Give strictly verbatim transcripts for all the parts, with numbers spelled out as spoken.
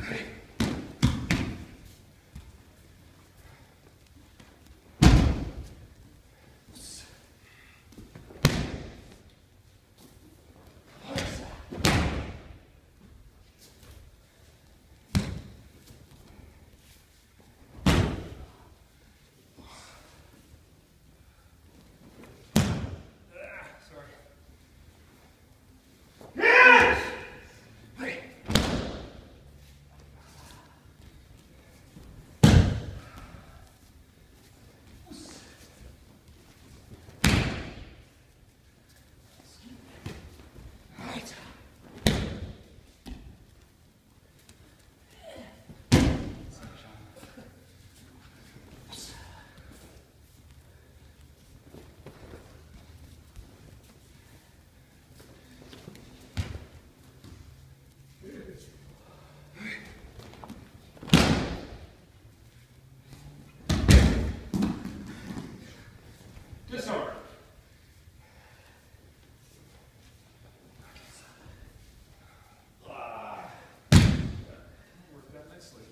Disarm. Ah. Worked out nicely.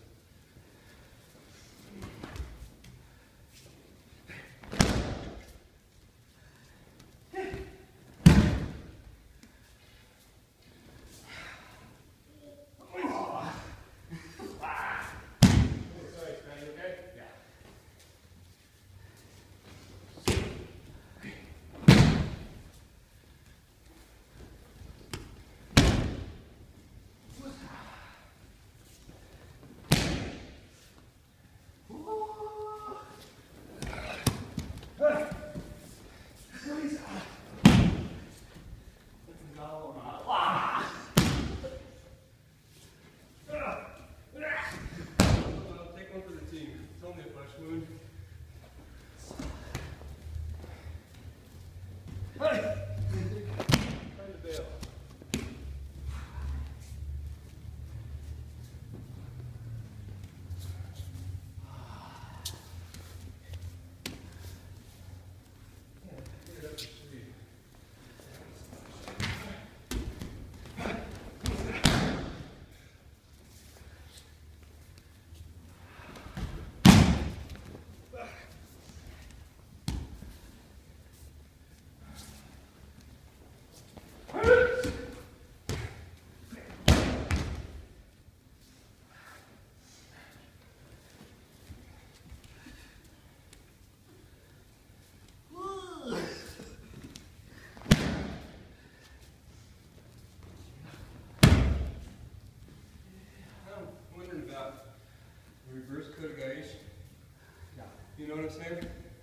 Reverse Kotegaeshi. Yeah. You know what I'm saying?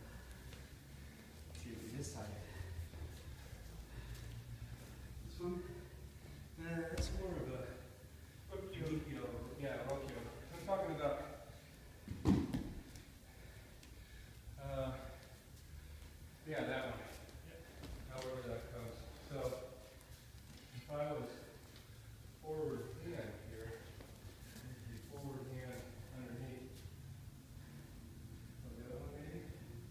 See this side. This one? Nah, that's more of a Rokyo. Yeah, Rokyo. I'm talking about uh yeah, that one. However that comes. So if I was forward hand here, forward hand underneath. So the other one maybe?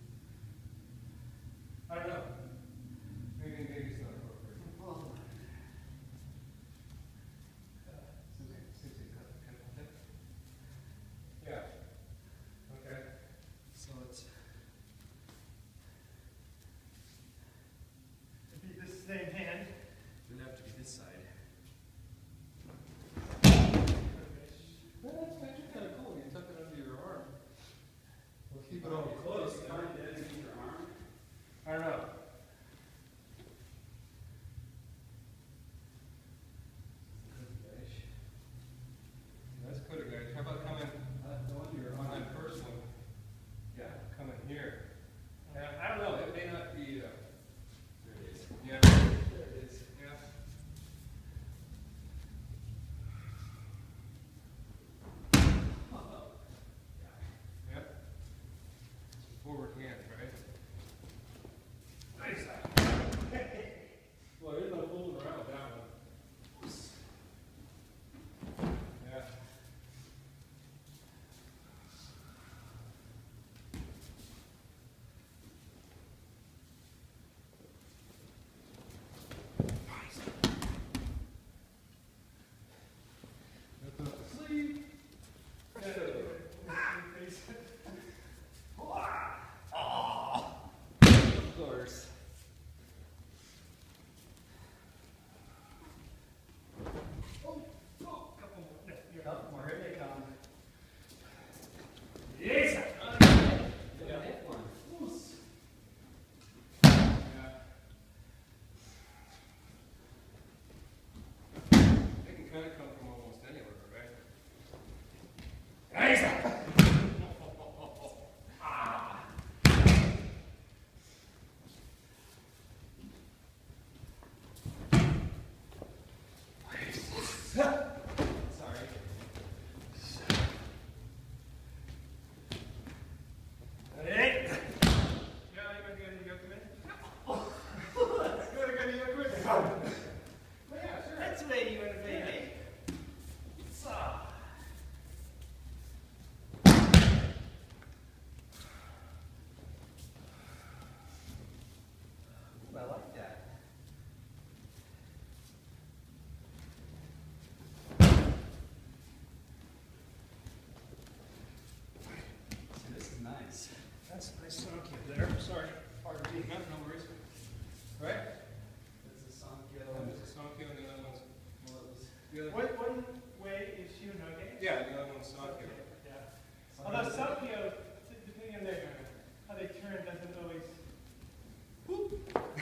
Sakyo. Yeah. Although Sakyo, depending on their, how they turn, doesn't always. Whoop.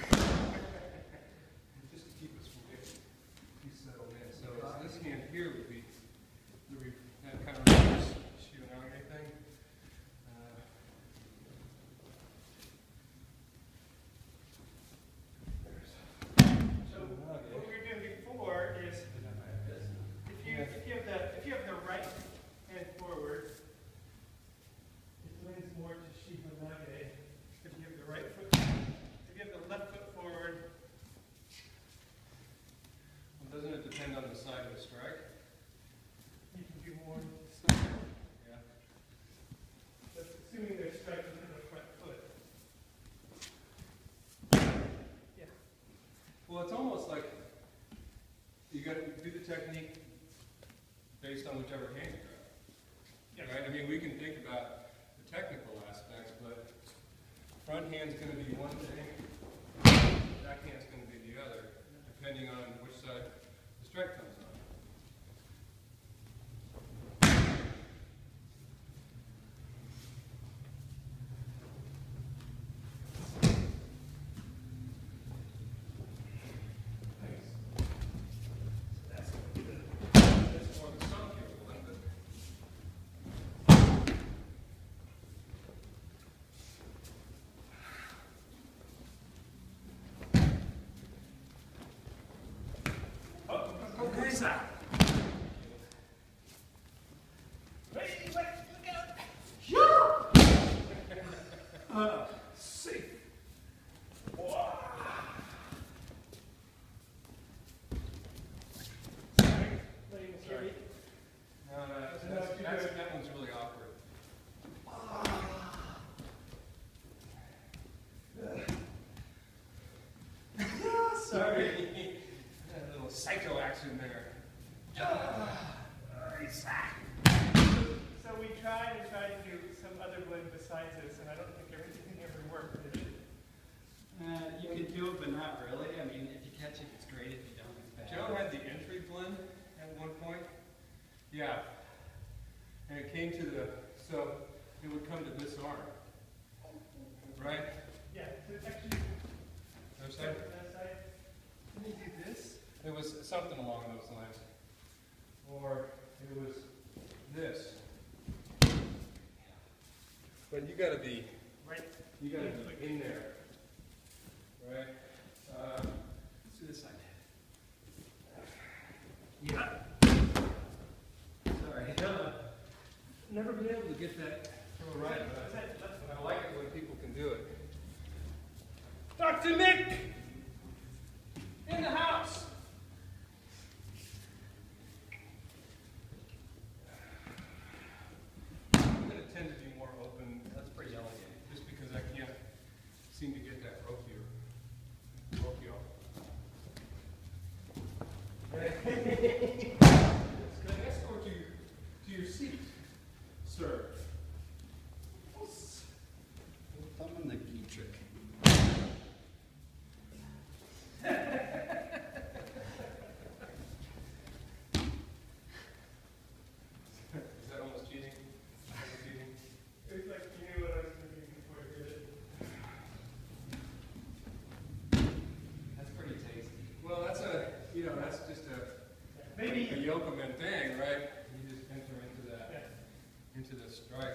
Just to keep us from getting too settled in. So uh, this hand here would be the re that kind of reverse Shionage thing. Uh, so what we were doing before is if you if you have the if you have the right hand forward, it leans more to Shihonage. If you have the right foot, if you have the left foot forward. well, doesn't it depend on the side of the strike? You can do more stuff. Yeah. But assuming they're striking to the front foot. Yeah. Well, it's almost like you got to do the technique based on whichever hand you grab. Yes. Right? I mean, we can think about the technical aspects, but front hand's going to be one thing, back hand's going to be the other, depending on which side the strike comes on. That's more the Sakyo one, but Ready, wait, look out! uh, safe. Wow. Letting the carry. No, no, that's, that's, that's, that one's really awkward. Sorry. A little psycho action there. So we tried and tried to do some other blend besides this, and I don't think everything ever worked, did it? Uh, you can do it, but not really. I mean, if you catch it, it's great. If you don't, it's bad. Joe had the entry blend at one point. Yeah. And it came to the, so it would come to this arm. Right? Yeah, so actually, Other side? that side. Can you do this? It was something along those lines. Or it was this. But you gotta be, Right. you gotta be in there. Right? Uh, Let's do this side. yeah. Sorry. Uh, never been able to get that from a right, Is but that- that's- I, I like it when people can do it. Doctor Nick! In the house! I'm gonna tend to be more open. That's pretty elegant. Just because I can't seem to get that ropey ropey off. Can I escort you to your seat, sir? Thumb in the key trick. Is that almost cheating? Almost cheating? It was like you knew what I was thinking before I did it. That's pretty tasty. Well, that's a, you know, that's just a, Maybe. a yokomen thing, right? You just enter into that, Yeah. into the strike.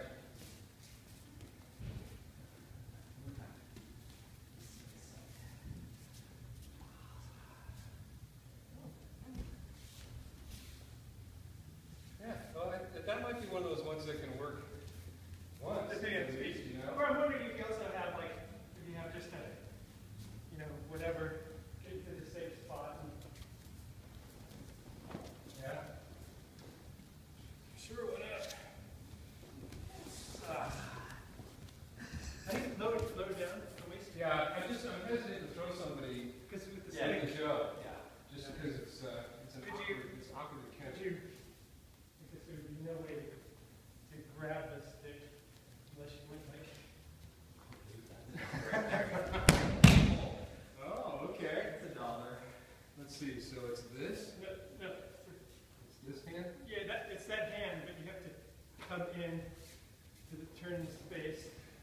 Yeah, well, I, that might be one of those ones that can work once. Depending on at the least, speed. you know? Or I'm wondering if you also have like, if you have just a, you know, whatever, get to the safe spot. And Yeah. Sure, why not? I think lower, lower down the waist. Yeah, I just, I'm hesitant to throw somebody Because with the Yeah, in stick, the show, Yeah. just because it's, uh, it's an Could awkward, you- it's awkward to catch. you, because there would be no way to grab the stick unless you went like come in to the turn space.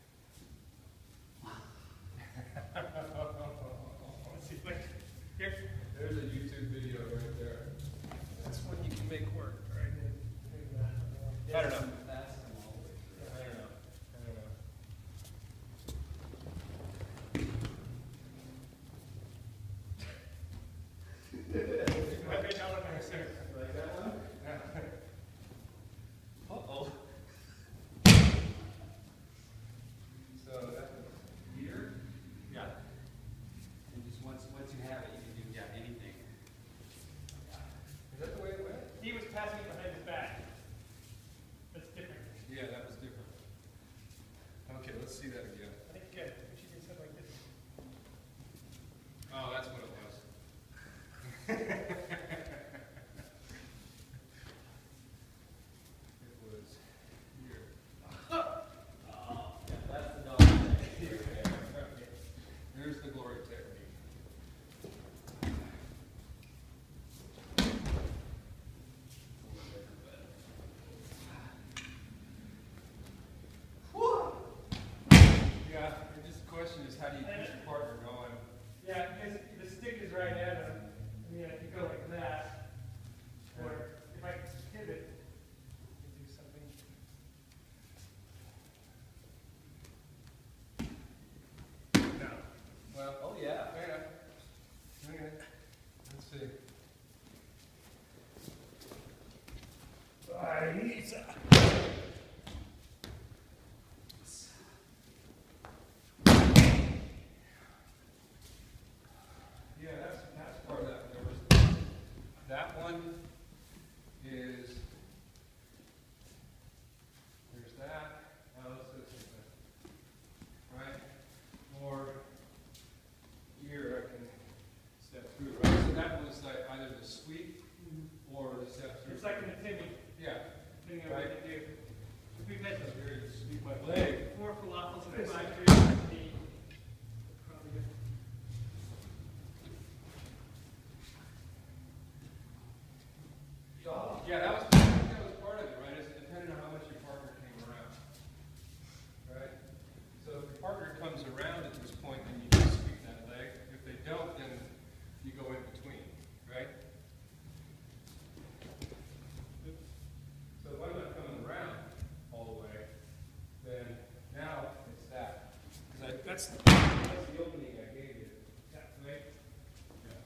Let's see, like, here. There's a YouTube video right there. That's one you can make work, right? I don't know. That's them all the way through. I don't know. I don't know. Okay, now look at sir. Like that one? Uh-oh. So that was here. Yeah. And just once, once you have it, you can do, yeah, anything. Is that the way it went? He was passing it behind his back. That's different. Yeah, that was different. Okay, let's see that again. I think good. We should do something like this. Oh, that's what it was. It was here. Oh, yeah, that's the dog thing. Here's the glory technique. Yeah, and just the question is, how do you keep your partner going? Yeah, because the stick is right at him. I mean, I could go like that. Or if I could pivot, I could do something. No. Well, Oh, yeah. yeah. Okay. Let's see. Yeah, that's, that's part of that. There was, that one is, there's that. Now let's do something. Right? Or here I can step through, right? So that was like either the sweep or the step through. It's like in the Timmy, Yeah. depending on what Right. you do. If we've had So here you sweep my leg. four falafels and five drinks, it'd be probably good. Yeah, that was, that was part of it, right? It's depending on how much your partner came around. Right? So if your partner comes around at this point, then you just sweep that leg. If they don't, then you go in between, right? So if I'm not coming around all the way, then now it's that. 'Cause I, that's, that's the opening I gave you. That way. Yeah.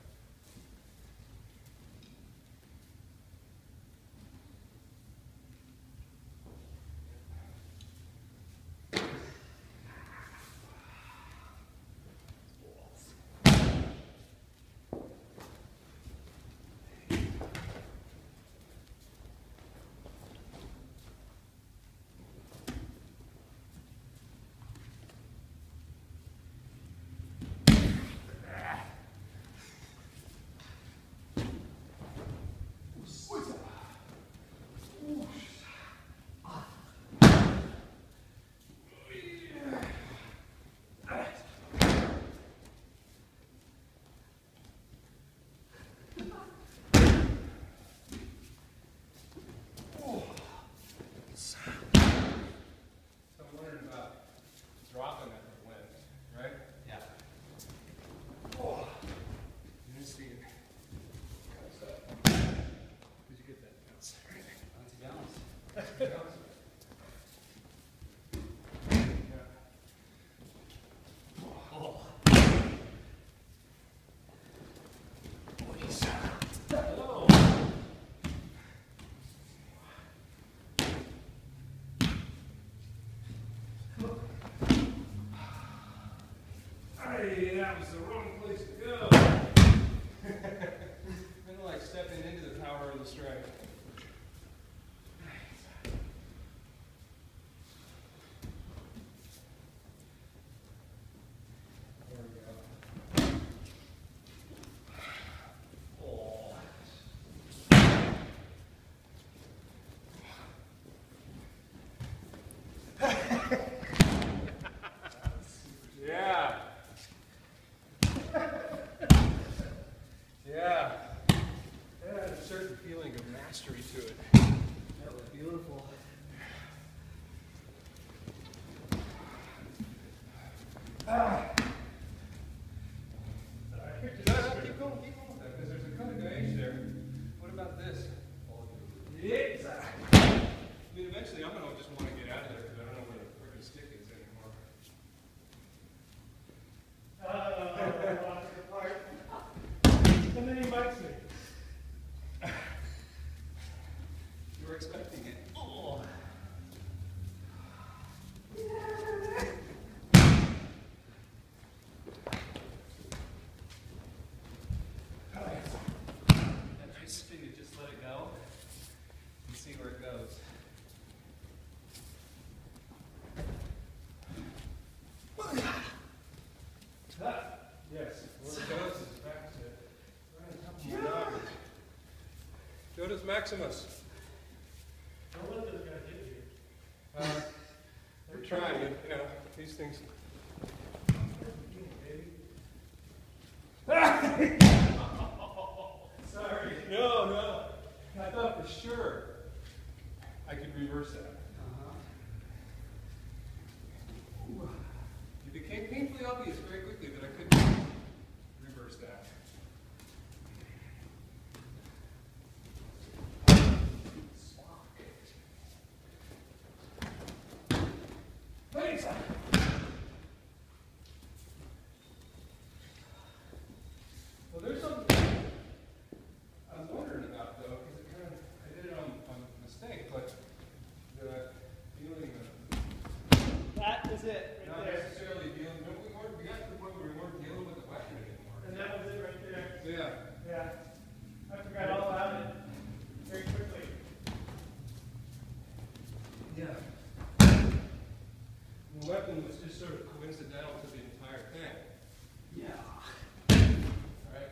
Hey, that was the wrong place to go. Kind of like stepping into the power of the strike. eventually I'm gonna just want to get out of there because I don't know where the freaking stick is anymore. Uh, lost it apart. And then he bites me. You were expecting it. Oh. Nice thing to just let it go and see where it goes. Ah, yes, where it goes is back to right on top of my noggin. Jodas Maximus. Don't let this guy hit you. Uh, we're trying, you know, these things. Sorry. No, no. I thought for sure I could reverse that. Uh-huh. It became painfully obvious very quickly that I couldn't reverse that. Please. Well, there's something I was wondering about though, because it kind of I did it on, on mistake, but the feeling of That is it, not right there. necessarily dealing. No, we weren't. We got to the point where we weren't dealing with the weapon anymore. And that was it right there. Yeah. Yeah. I forgot all about it very quickly. Yeah. The weapon was just sort of coincidental to the entire thing. Yeah. All right.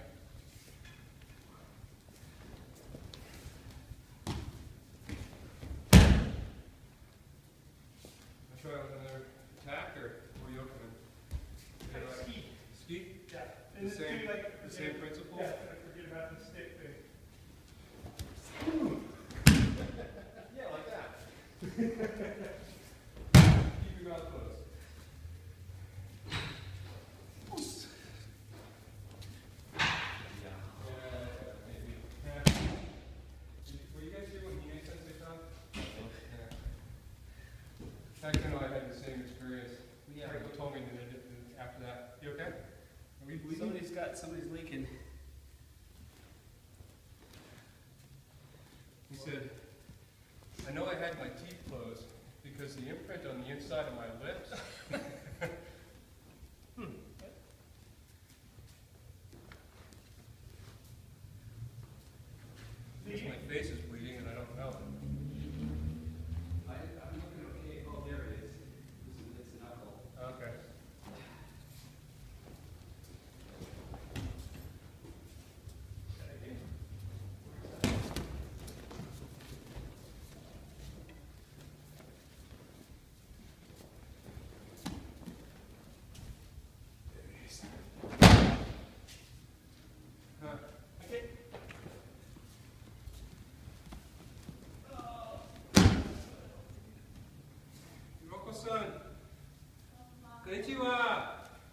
I'll try with another attack, or were you open? Ski. Ski? Yeah. The And this same, dude, like, the forget- same principle? Yeah, I forget about the stick thing. Yeah, like that. Keep your mouth closed. Yeah. Yeah, maybe. Yeah. Were you guys here when he made Sensei Shawn? Yeah. Back then I had the same experience. Yeah. Michael told me that I did after that. You okay? Are we bleeding? Somebody's got, somebody's leaking. He said, I know I had my teeth closed because the imprint on the inside of my lips. hmm. Because my face is bleeding and I don't know it. I, I'm looking okay. Oh, there it is. It's, it's a knuckle. Okay. Huh. Okay. Hiroko-san. Konnichiwa.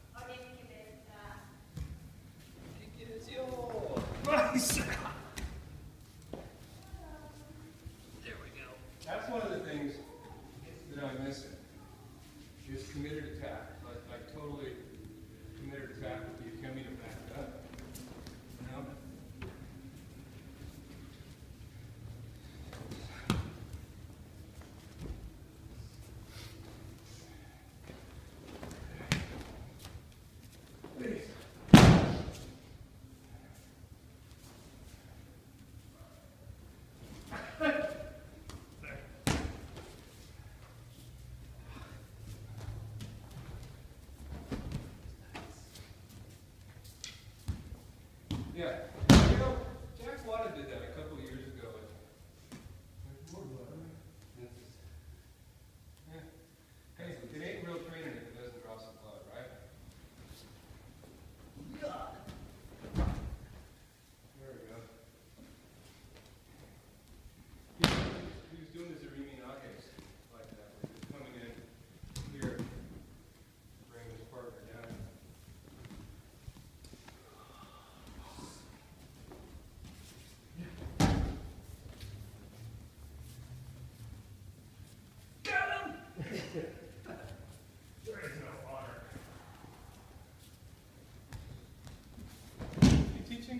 Nice. There we go. That's one of the things that I'm missing. Is committed attack. Like, like totally committed attack with the Akemi to back it up. You know? Yeah. You know, Jack Wada did that a couple of years ago. There's more blood. Yeah. Hey, it ain't real training if it doesn't draw some blood, right? There we go. He was, he was doing his Arimi Nages like that, where he was coming in here to bring his partner down.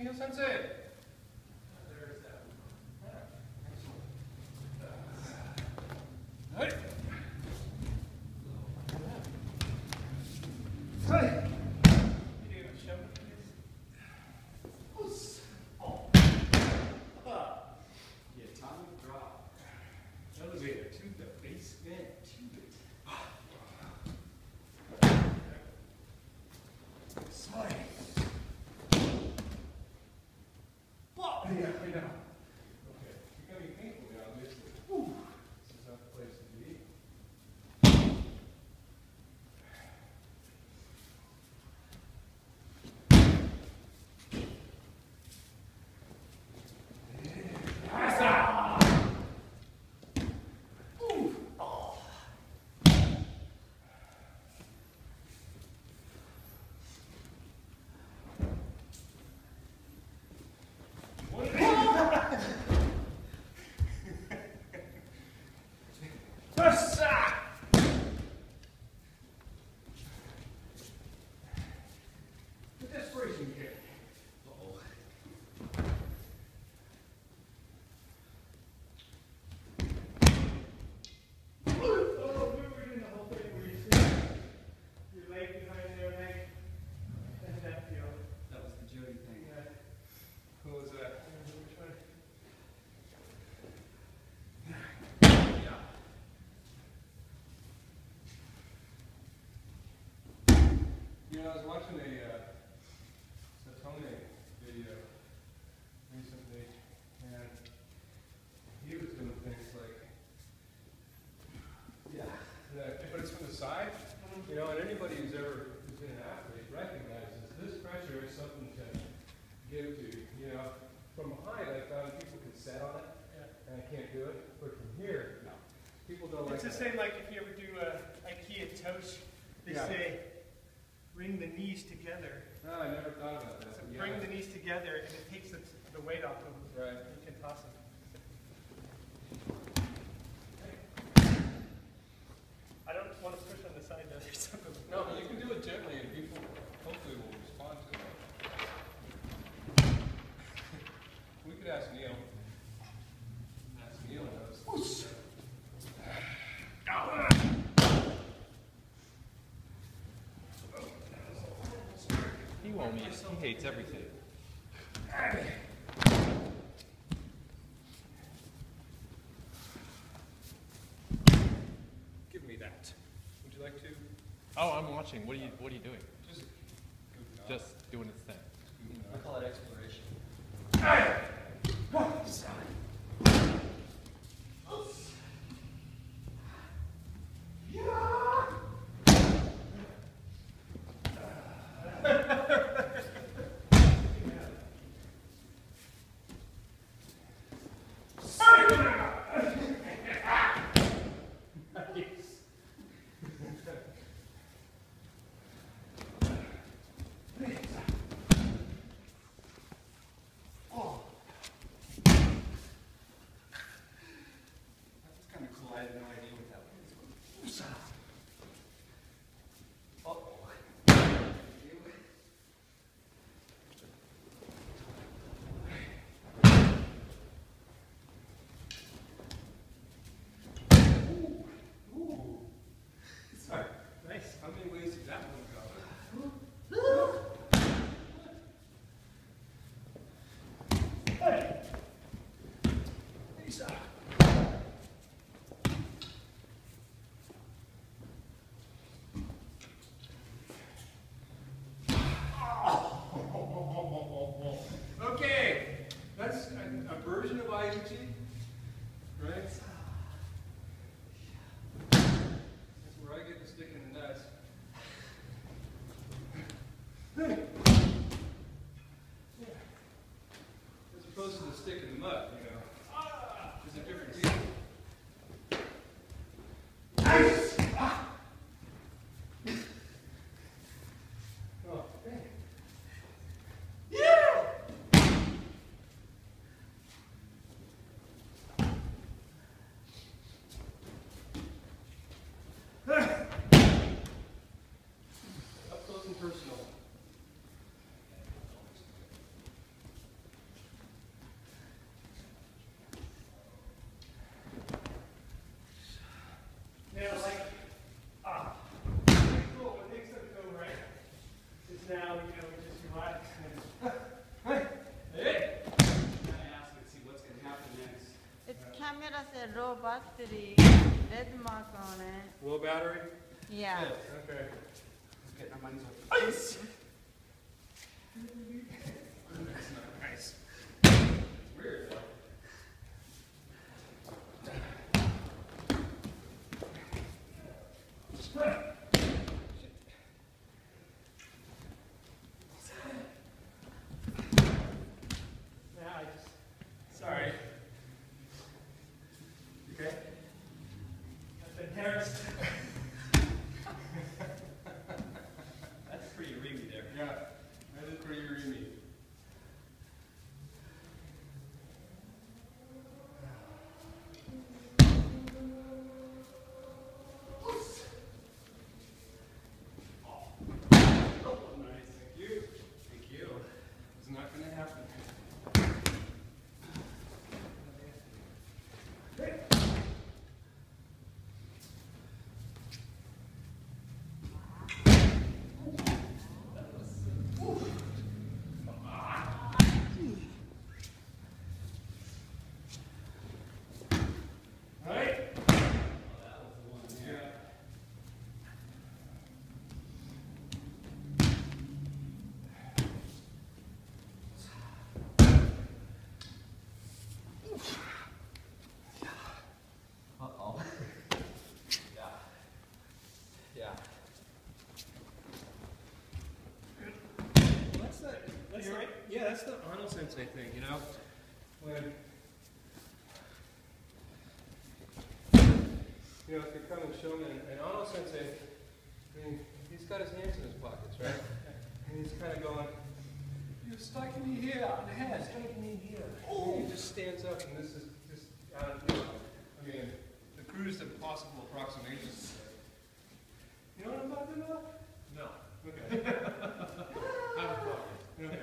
Neil Sensei. There's that. Right. Hey. You doing a show with this? Oh. The atomic drop. Elevator to the basement. To it. Sorry. Whoa! Yeah, I know. Okay. It's becoming painful now, obviously. Whew. This is not the place to be. The desperation kick. Uh-oh. Oh, we were doing the whole thing where you sit your leg behind their leg. And that feel. That was the Jody thing. Yeah. Who was that? I don't know which one. Yeah. You know, I was watching a uh, Satone video recently, and he was doing things like, Yeah. that, but it's from the side, you know, and anybody who's ever who's been an athlete recognizes this pressure is something to give to, you know. From behind, I found people can set on it, Yeah. and I can't do it, but from here, No. people don't like It's the that. same like if you ever do a Aikido Tosh, they Yeah. say, bring the knees together. No, I never thought about that. So but bring yeah. the knees together and it takes the, the weight off of them. Right. You can toss them. I don't want to push on the side though, there's something. No, but you can do it gently, and people hopefully will respond to it. We could ask Neil. Ask Neil knows. He won't eat. He hates everything. Give me that. Would you like to? Oh, I'm watching. What are you What are you doing? Just goofing off. Just doing his thing. Goofing I off. call it exploration. That's kind of cool. I had no idea what that was. Uh-oh. Ooh. Sorry. Nice. How many ways did that one go? Okay, that's a, a version of Aikido, right? That's where I get to stick in the nuts. As opposed to the stick in the mud, you know. It's a different deal. Oh, dang. Up close and personal. battery, red mark on it. Low battery? Yeah. Okay. Let's get our minds off the ice. That's not nice. Weird though. Yeah, I just, sorry. You okay? I've been harassed. That's pretty reamy there. Yeah, that is pretty roomy. Oh, nice. Thank you. Thank you. It's not going to happen. All right. Oh, that was the one there. Yeah. Uh-oh. Yeah. Yeah. Well, that's the, that's the, yeah, that's the Ano Sensei thing, you know? When, you know, if you're coming showman, and Ano Sensei, I mean, he's got his hands in his pockets, right? And he's kind of going, you're striking me here on the head. You're striking me here. Oh! And he just stands up, and this is just, I don't know. I mean, the crudest of possible approximations. You know what I'm talking about? No. Okay. Out of pocket. Okay.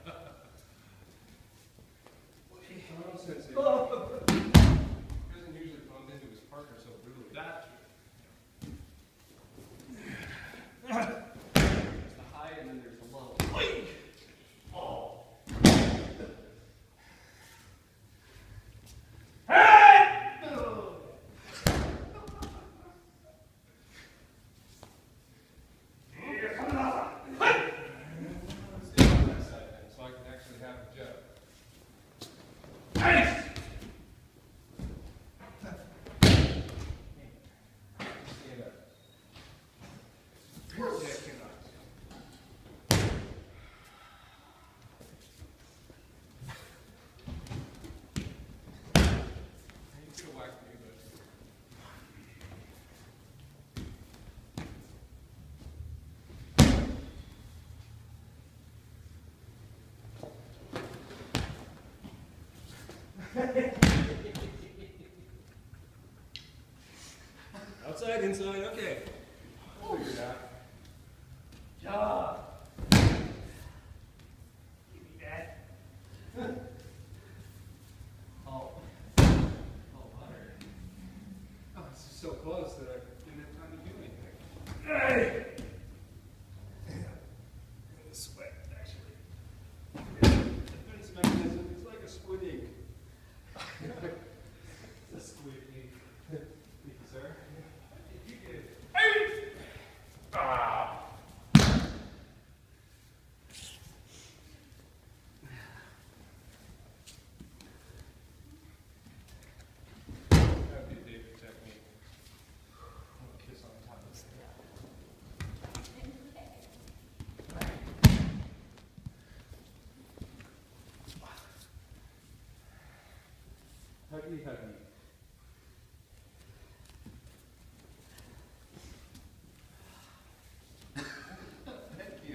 Ano Sensei doesn't usually bump into his partner so brutally. That's there's the high and then there's the low. Oh. Let's stay on that side then, so I can actually have a jump. Stand up. Yeah, cannot. You could have whacked me, but. Outside, inside, okay. I'll figure it out. Yeah. Give me that. Oh. Oh, butter. Oh, it's just so close that I didn't have time to do anything. Hey! I'm gonna sweat, actually. Defense mechanism is like a squid ink. It's a squid ink. Thank you, sir. You get Ah! That'd be a David technique. I'm gonna kiss on top of this thing. Huggy, huggy. Thank you.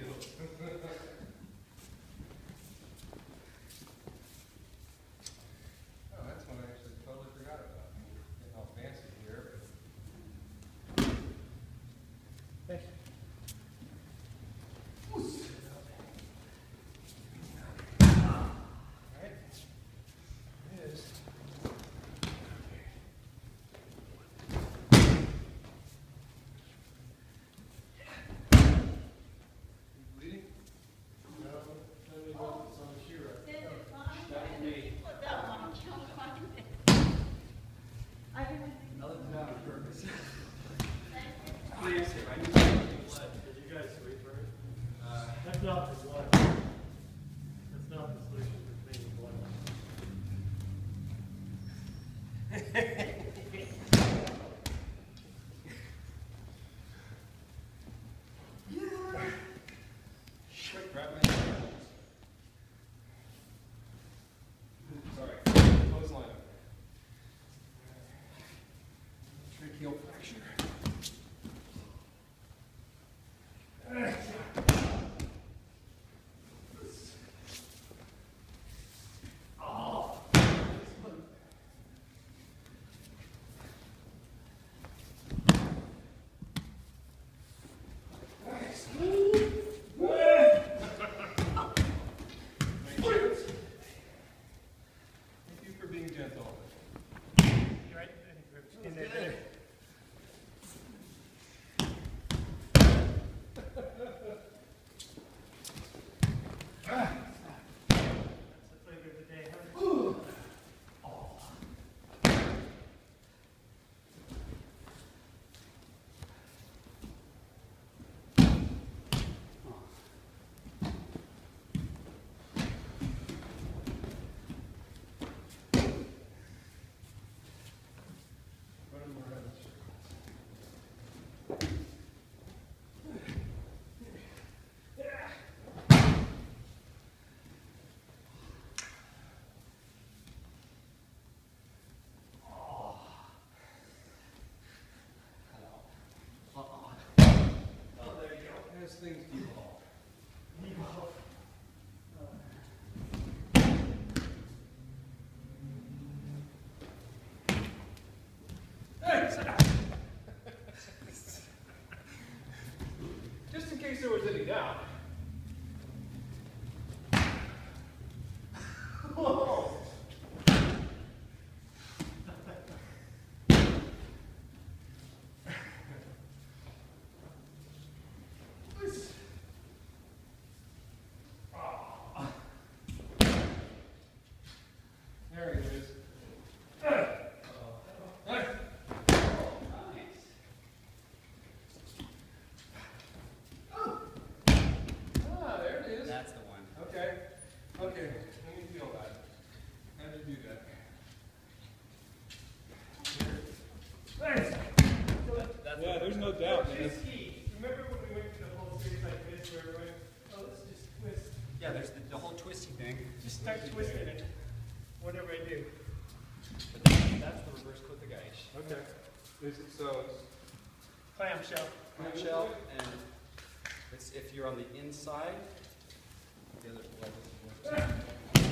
Oh, that's one I actually totally forgot about. Getting all fancy here, but. Thank you. Alright. It is. fracture. Thank you for being gentle. You right? In there, there. That's the flavor of the day, huh? Running more around. Oh, there you go. As things devolve. Just in case there was any doubt. Whoa. There he is. Ah, there it is. That's the one. Okay. Okay. Let me feel that. How do you do that? Nice. That's Yeah, the there's no doubt, So man. this key. Remember when we went through the whole series like this where we went, oh, let's just twist. Yeah, there's the, the whole twisty thing. Just start twisting it. Whatever I do. But that's, that's the reverse kotagaishi. Okay. Is it so? It's Clamshell. Clamshell, and it's if you're on the inside. The other well, this is one.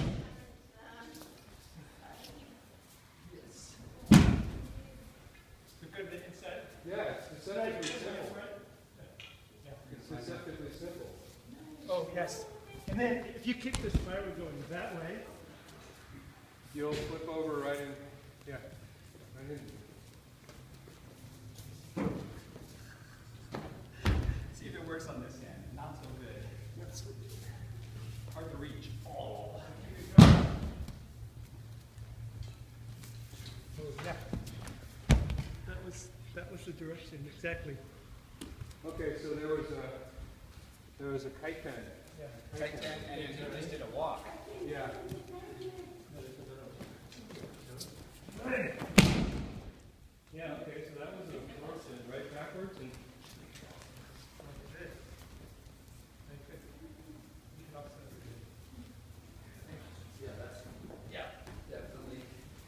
Yes. We're good with the inside. yeah, it's deceptively simple. Yeah. It's deceptively simple. Oh, yes. And then if you kick the spiral going that way, You'll flip over right in. Yeah. Right in. See if it works on this hand. Not so good. That's hard to reach. Oh. oh, yeah. That was, that was the direction, exactly. Okay, so there was a there was a kite pen. Yeah. Tight ten, and you just did a walk. Yeah. Yeah, okay, so that was a force right backwards and Yeah, that's yeah, definitely.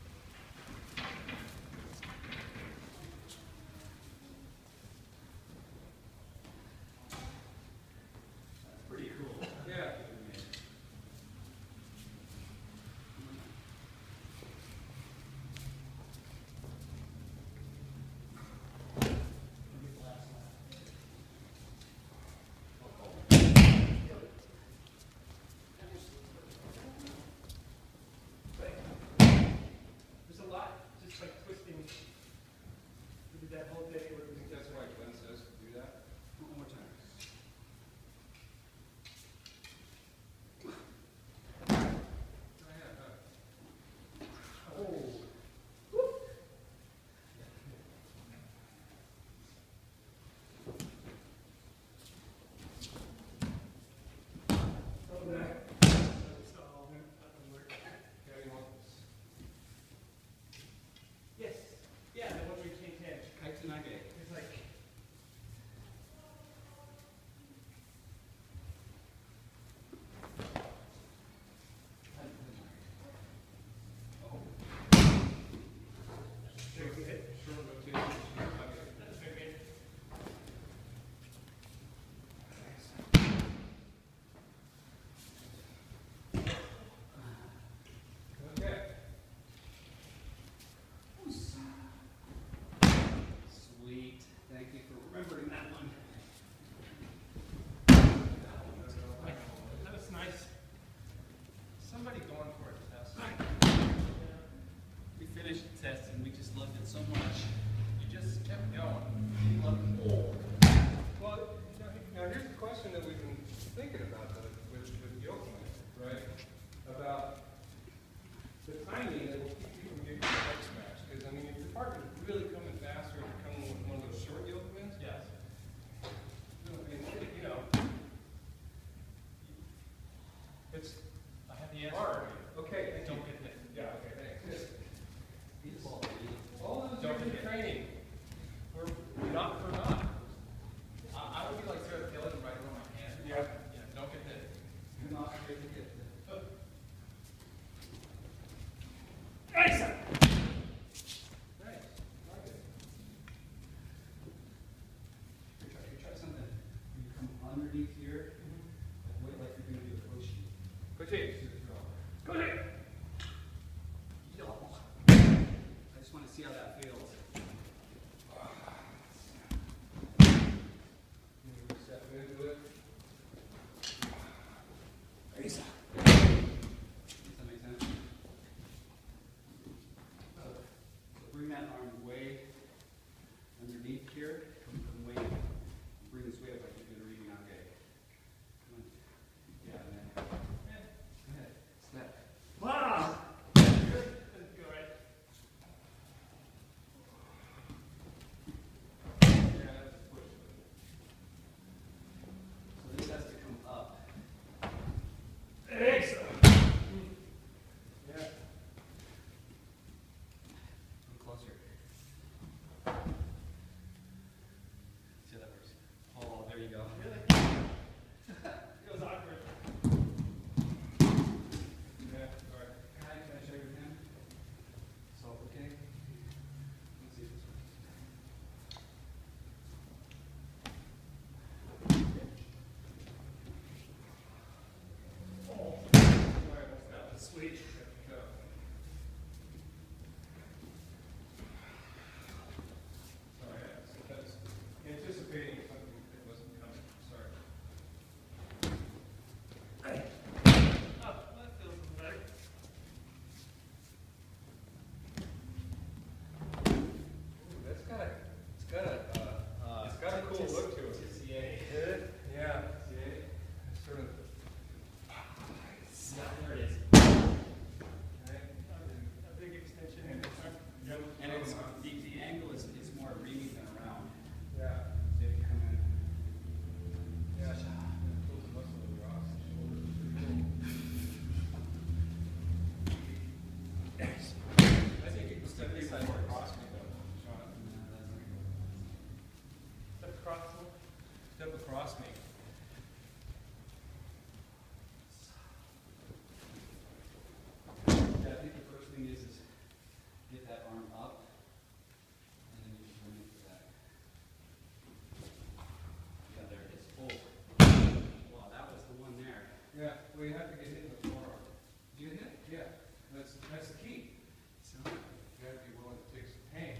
That's pretty cool. yeah. not for not. I, I would be like Sarah Gillen right over my hand. Yeah. Yeah, don't get hit. Do not forget to get the Nice. Nice. Like it. You try, you try something. You come underneath here, and wait like you're going to do a Koshi. Koshi. Koshi. I just want to see how that feels. Step into it. Does that make sense? So, so bring that arm way underneath here. Come, come way, bring this way up like you're doing a reading on gay. Come on. Yeah, and then. Go ahead. Step. Wow. Let's go right. Yeah, that's a push. So this has to come up. Excellent. Yeah. Come closer. See how that works? Oh, there you go. Really? Feels awkward. Yeah. All right. Can I, can I show your hand? So, okay? Let's see if this works. All right, That was sweet. go. Sorry, yeah, so that's anticipating something that wasn't coming. Sorry. Oh, that feels better. Ooh, that's got a, it's got a, uh, it's got a cool look to it. C A. Yeah. See, it's sort of. There it is. Right? A big extension. Yep. And it's, the, the angle is, is more reading than around. Yeah. So if you come in. Yeah. Pulls the muscle over off the shoulder. I think you can step this side more across me though, Shawn. Step across the Step across me. Yeah, I think the first thing is, is get that arm up, and then you just run into that. Yeah, there it is. Oh. Wow, that was the one there. Yeah, well, you have to get hit in the forearm. Did you get hit? Yeah, that's, that's the key. So, You have to be willing to take some pain.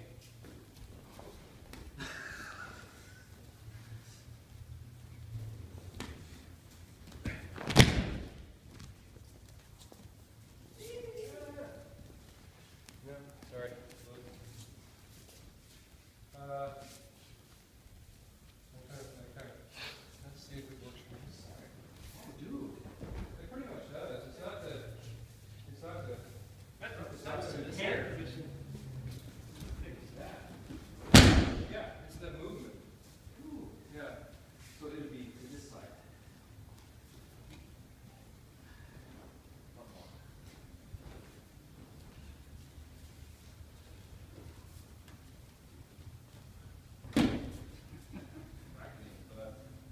Yeah, sorry. Uh, okay, okay. Let's see if it works from this side. oh, dude. It pretty much does. It's not the, it's not the, That's not it's the not side. the Hand hand. position. It's that. Yeah, it's the movement. Ooh. Yeah. So it would be to this side. But,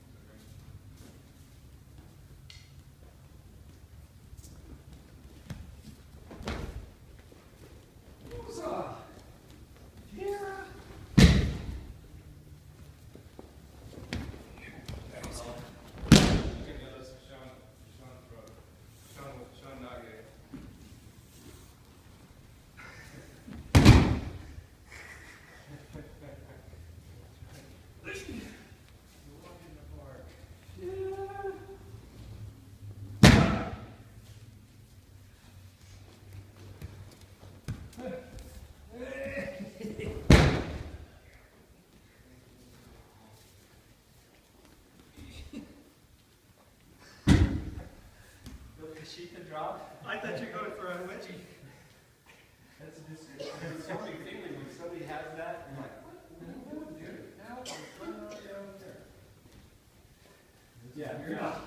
Huzzah! Yeah! okay, yeah, that's Shawn, Shawn throw. Shawn, Shawn Nage. You're walking the park. Little Kashika drop. I thought you were going for a wedgie. That's just, it's so many feeling when somebody has that, I'm like, what? Dude, now, it's running out there. Yeah, you're not.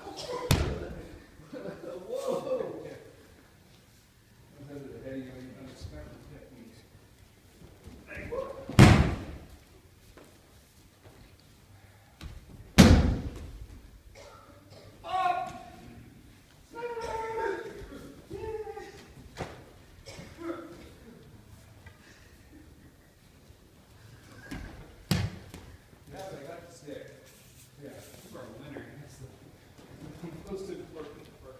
Whoa! Those are the heady, unexpected techniques. stick. Yeah. You are a winner. That's the most important part.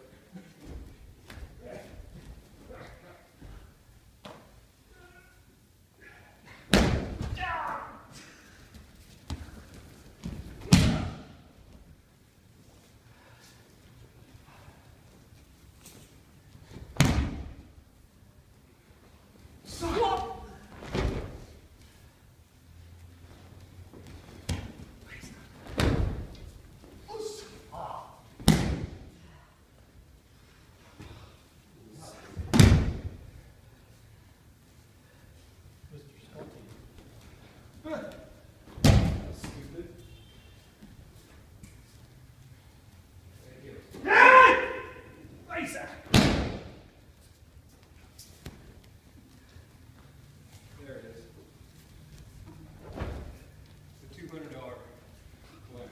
That's stupid. Thank you. Lisa! There it is. The two hundred dollar one.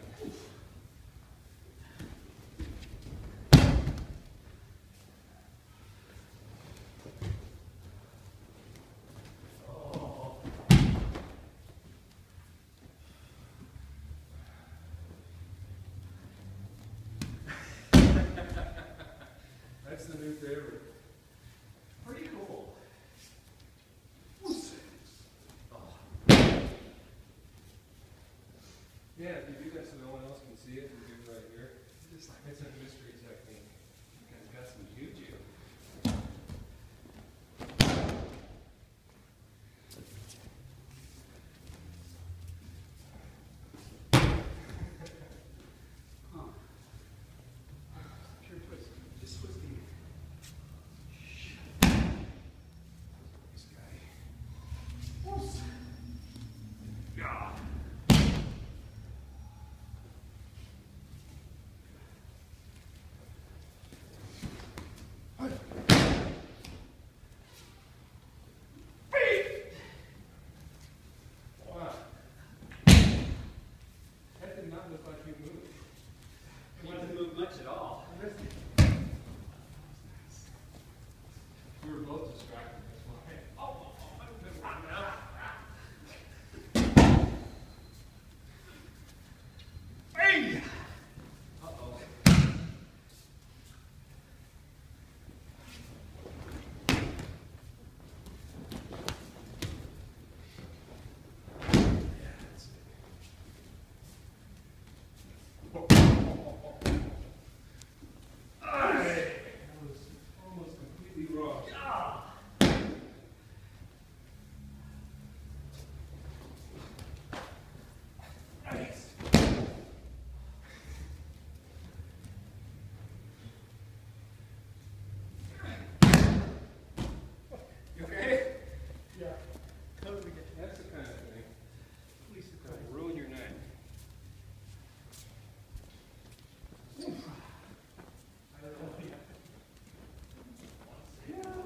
That's the new favorite. Pretty cool. Yeah, if you do that so no one else can see it, you do it right here. It's like it's a mystery technique. You guys got some juju. Huh. Sure twist. Just twist the this guy. Yeah. Wow. That did not look like you moved. It didn't move much at all. We were both distracted, that's why. Oh, oh, oh, I've been working out. Hey! Uh-oh. Yeah, that's it. That was almost completely wrong. Nice. You okay? Yeah. Totally get That's the kind of thing police that'll ruin your night. I don't know. Yeah. I know.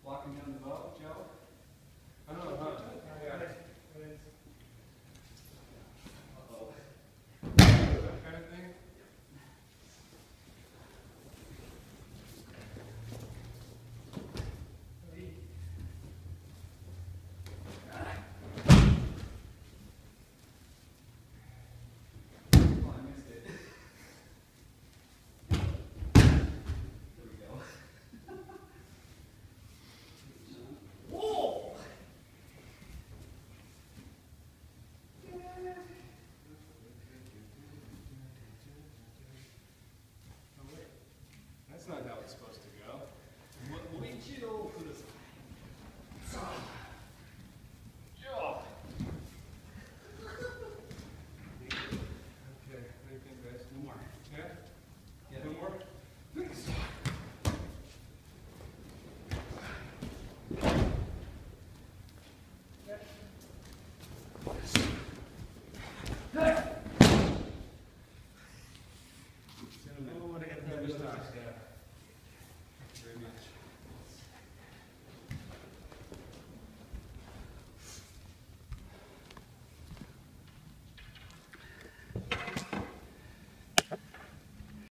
Blocking down the bow, Joe. I don't know, huh? Yeah. Uh-oh. That kind of thing? Oh, I missed it. There we go. Whoa! Oh, wait. That's not how it's supposed to go. Aikido Jodori.